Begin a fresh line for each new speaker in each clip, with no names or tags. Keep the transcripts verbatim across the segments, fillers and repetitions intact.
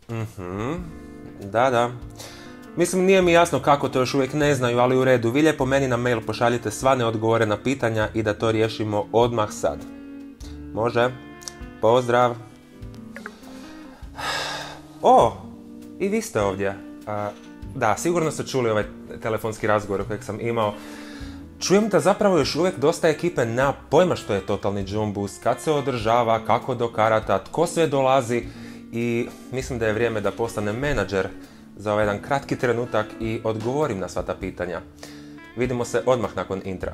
Mhm, da, da. Mislim, nije mi jasno kako to još uvijek ne znaju, ali u redu. Vi lijepo meni na mail pošaljite sva neodgovorena pitanja i da to riješimo odmah sad. Može? Pozdrav. O, i vi ste ovdje. A, da, sigurno ste čuli ovaj telefonski razgovor kojeg sam imao. Čujem da zapravo još uvijek dosta ekipe nema pojma što je totalni džumbus, kad se održava, kako do karata, tko sve dolazi i mislim da je vrijeme da postanem menadžer za ovaj jedan kratki trenutak i odgovorim na sva ta pitanja. Vidimo se odmah nakon intra.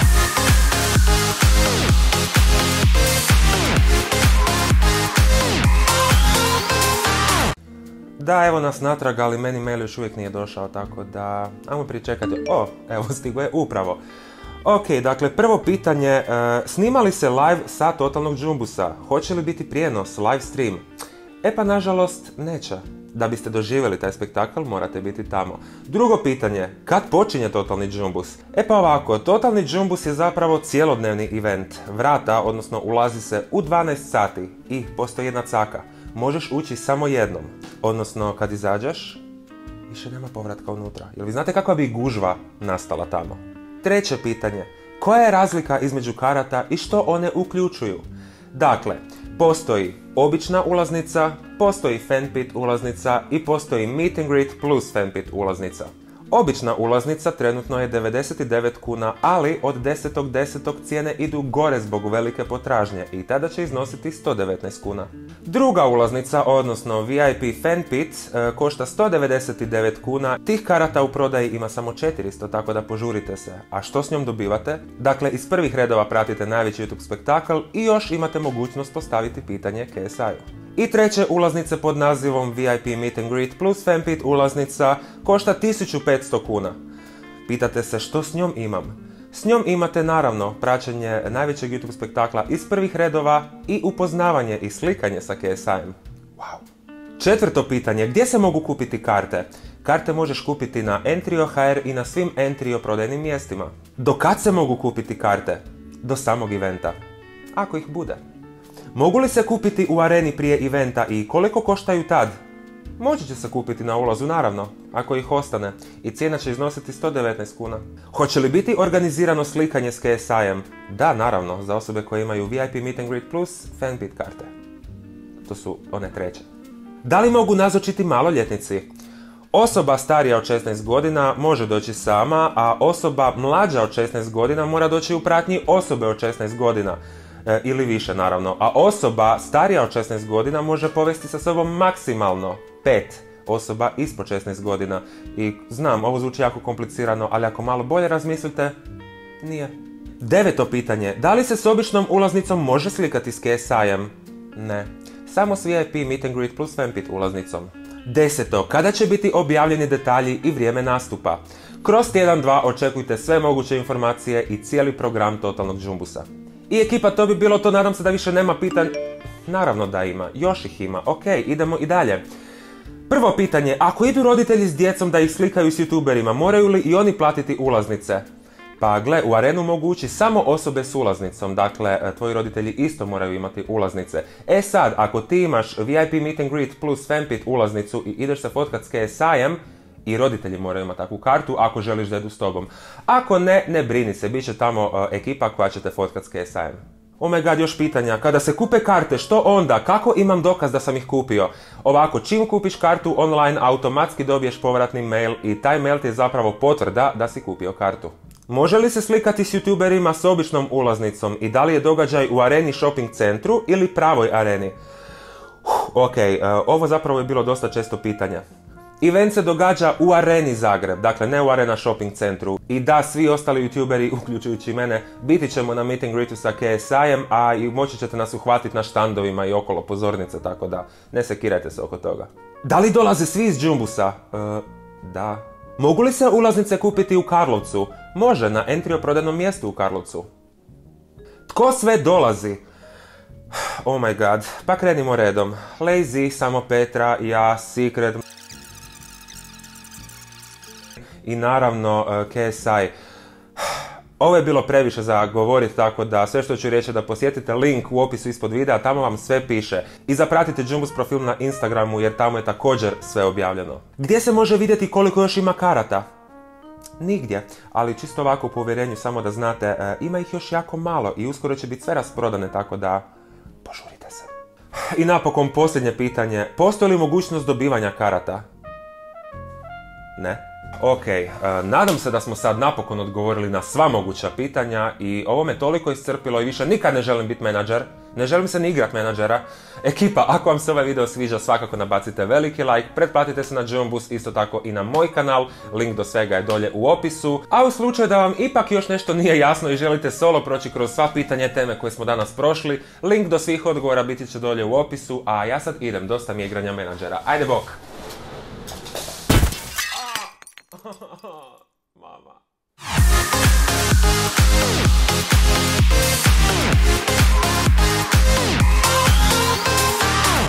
Da, evo nas natrag, ali meni mail još uvijek nije došao, tako da ajmo pričekati. O, evo stigo je upravo. Ok, dakle, prvo pitanje, uh, snima li se live sa totalnog džumbusa? Hoće li biti prijenos, live stream? E pa, nažalost, neće. Da biste doživjeli taj spektakl, morate biti tamo. Drugo pitanje, kad počinje totalni džumbus? E pa ovako, totalni džumbus je zapravo cijelodnevni event. Vrata, odnosno ulazi se u dvanaest sati i postoji jedna caka. Možeš ući samo jednom. Odnosno, kad izađeš, više nema povratka unutra. Jel vi znate kakva bi gužva nastala tamo? Treće pitanje, koja je razlika između karata i što one uključuju? Dakle, postoji obična ulaznica, postoji fanpit ulaznica i postoji meet and greet plus fanpit ulaznica. Obična ulaznica trenutno je devedeset devet kuna, ali od desetog desetog cijene idu gore zbog velike potražnje i tada će iznositi sto devetnaest kuna. Druga ulaznica, odnosno V I P fanpit, košta sto devedeset devet kuna. Tih karata u prodaji ima samo četiristo, tako da požurite se. A što s njom dobivate? Dakle, iz prvih redova pratite najveći YouTube spektakl i još imate mogućnost postaviti pitanje K S I-u. I treće, ulaznice pod nazivom V I P Meet and Greet plus fanpit ulaznica košta tisuću petsto kuna. Pitate se što s njom imam? S njom imate naravno praćenje najvećeg YouTube spektakla iz prvih redova i upoznavanje i slikanje sa K S I-em. Wow. Četvrto pitanje, gdje se mogu kupiti karte? Karte možeš kupiti na Entrio dot H R i na svim Entrio prodajnim mjestima. Do kad se mogu kupiti karte? Do samog eventa. Ako ih bude. Mogu li se kupiti u areni prije eventa i koliko koštaju tad? Moći će se kupiti na ulazu, naravno, ako ih ostane, i cijena će iznositi sto devetnaest kuna. Hoće li biti organizirano slikanje s K S I-em? Da, naravno, za osobe koje imaju V I P Meet and Greet plus fanpit karte. To su one treće. Da li mogu nazočiti maloljetnici? Osoba starija od šesnaest godina može doći sama, a osoba mlađa od šesnaest godina mora doći u pratnji osobe od šesnaest godina. E, ili više naravno, a osoba starija od šesnaest godina može povesti sa sobom maksimalno pet osoba ispod šesnaest godina. I znam, ovo zvuči jako komplicirano, ali ako malo bolje razmislite, nije. Deveto pitanje, da li se s običnom ulaznicom može slikati s K S I-em? Ne, samo s V I P Meet and Greet plus fanpit ulaznicom. Deseto, kada će biti objavljeni detalji i vrijeme nastupa? Kroz tjedan dva očekujte sve moguće informacije i cijeli program totalnog džumbusa. I ekipa, to bi bilo to, nadam se da više nema pitanja. Naravno da ima, još ih ima. Ok, idemo i dalje. Prvo pitanje, ako idu roditelji s djecom da ih slikaju s youtuberima, moraju li i oni platiti ulaznice? Pa gle, u arenu mogu ući samo osobe s ulaznicom, dakle, tvoji roditelji isto moraju imati ulaznice. E sad, ako ti imaš V I P Meet and Greet plus fanpit ulaznicu i ideš se fotkat s K S I-em, i roditelji moraju imati takvu kartu ako želiš da idu s tobom. Ako ne, ne brini se, bit će tamo uh, ekipa koja će te fotkat s K S I-em. Oh my god, još pitanja. Kada se kupe karte, što onda? Kako imam dokaz da sam ih kupio? Ovako, čim kupiš kartu online, automatski dobiješ povratni mail i taj mail ti je zapravo potvrda da si kupio kartu. Može li se slikati s youtuberima s običnom ulaznicom i da li je događaj u areni shopping centru ili pravoj areni? Uh, ok, uh, ovo zapravo je bilo dosta često pitanja. Event se događa u areni Zagreb, dakle ne u Arena shopping centru. I da, svi ostali youtuberi, uključujući mene, biti ćemo na meet and greetu sa K S I-em, a i moći ćete nas uhvatiti na štandovima i okolo pozornice, tako da ne sekirajte se oko toga. Da li dolaze svi iz džumbusa? E, da. Mogu li se ulaznice kupiti u Karlovcu? Može, na Entrio prodajnom mjestu u Karlovcu. Tko sve dolazi? Oh my god, pa krenimo redom. Lazy, samo Petra, ja, Secret... I naravno K S I. Ovo je bilo previše za govoriti, tako da sve što ću reći je da posjetite link u opisu ispod videa, tamo vam sve piše. I zapratite Jumbus profil na Instagramu jer tamo je također sve objavljeno. Gdje se može vidjeti koliko još ima karata? Nigdje, ali čisto ovako u povjerenju, samo da znate, e, ima ih još jako malo i uskoro će biti sve rasprodane, tako da požurite se. I napokon posljednje pitanje, postoji li mogućnost dobivanja karata? Ne. Ok, uh, nadam se da smo sad napokon odgovorili na sva moguća pitanja i ovo me toliko iscrpilo i više nikad ne želim biti menadžer, ne želim se ni igrat menadžera. Ekipa, ako vam se ovaj video sviđa, svakako nabacite veliki like, pretplatite se na Jumbus, isto tako i na moj kanal, link do svega je dolje u opisu. A u slučaju da vam ipak još nešto nije jasno i želite solo proći kroz sva pitanja teme koje smo danas prošli, link do svih odgovora biti će dolje u opisu, a ja sad idem, dosta mi je igranja menadžera. Ajde bok!